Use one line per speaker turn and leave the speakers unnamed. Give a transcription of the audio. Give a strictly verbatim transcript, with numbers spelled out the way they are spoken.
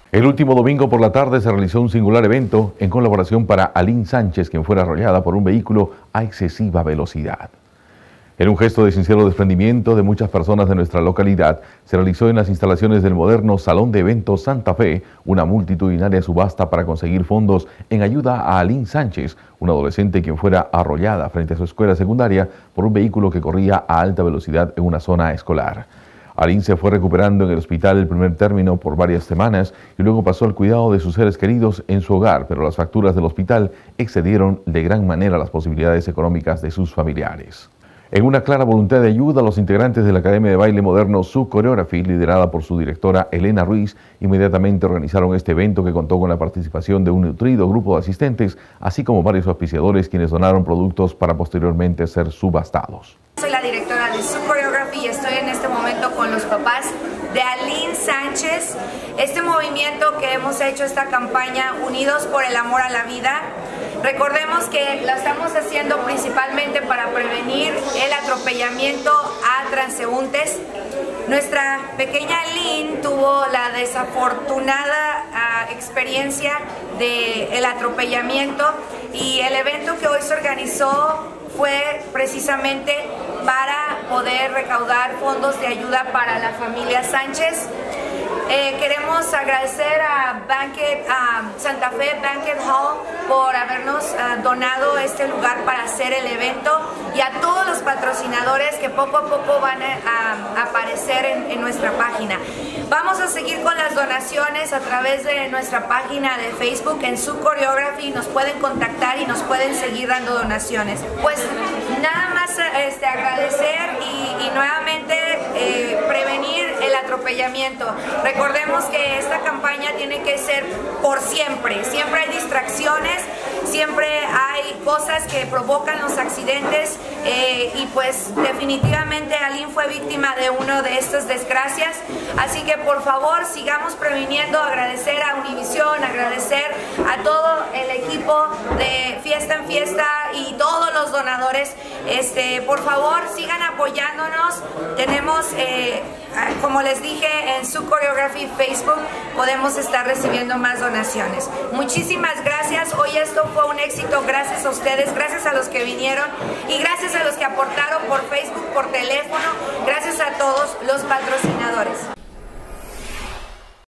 El último domingo por la tarde se realizó un singular evento en colaboración para Aline Sánchez, quien fuera arrollada por un vehículo a excesiva velocidad. En un gesto de sincero desprendimiento de muchas personas de nuestra localidad, se realizó en las instalaciones del moderno Salón de Eventos Santa Fe una multitudinaria subasta para conseguir fondos en ayuda a Aline Sánchez, una adolescente quien fuera arrollada frente a su escuela secundaria por un vehículo que corría a alta velocidad en una zona escolar. Aline se fue recuperando en el hospital el primer término por varias semanas y luego pasó al cuidado de sus seres queridos en su hogar, pero las facturas del hospital excedieron de gran manera las posibilidades económicas de sus familiares. En una clara voluntad de ayuda, los integrantes de la Academia de Baile Moderno Su Choreography, liderada por su directora Elena Ruiz, inmediatamente organizaron este evento que contó con la participación de un nutrido grupo de asistentes, así como varios auspiciadores quienes donaron productos para posteriormente ser subastados.
Soy la directora de Su Choreography y estoy en este momento con los papás de Aline Sánchez. Este movimiento que hemos hecho, esta campaña Unidos por el Amor a la Vida, recordemos que la estamos haciendo principalmente para prevenir el atropellamiento a transeúntes. Nuestra pequeña Aline tuvo la desafortunada uh, experiencia del atropellamiento y el evento que hoy se organizó fue precisamente para poder recaudar fondos de ayuda para la familia Sánchez. Eh, queremos agradecer a Banquet, a Santa Fe Banquet Hall por habernos uh, donado este lugar para hacer el evento y a todos los patrocinadores que poco a poco van a, a aparecer en, en nuestra página. Vamos a seguir con las donaciones a través de nuestra página de Facebook en Su Choreography. Nos pueden contactar y nos pueden seguir dando donaciones. Pues nada más este, agradecer y, y nuevamente eh, prevenir el atropellamiento. Recordemos que esta campaña tiene que ser por siempre. Siempre hay distracciones, siempre hay cosas que provocan los accidentes eh, y pues definitivamente Aline fue víctima de una de estas desgracias. Así que por favor sigamos previniendo. Agradecer a Univisión, agradecer a todo el equipo de Fiesta en Fiesta y todos los donadores. Este, por favor sigan apoyándonos. Tenemos eh, como les dije, en Su Choreography Facebook podemos estar recibiendo más donaciones. Muchísimas gracias. Hoy esto fue un éxito gracias a ustedes, gracias a los que vinieron y gracias a los que aportaron por Facebook, por teléfono, gracias a todos los patrocinadores.